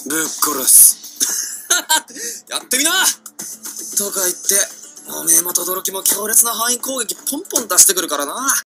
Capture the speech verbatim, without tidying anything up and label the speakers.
Speaker 1: ぶっ殺す。やってみなとか言って、おめえも轟も強烈な範囲攻撃ポンポン出してくるからな。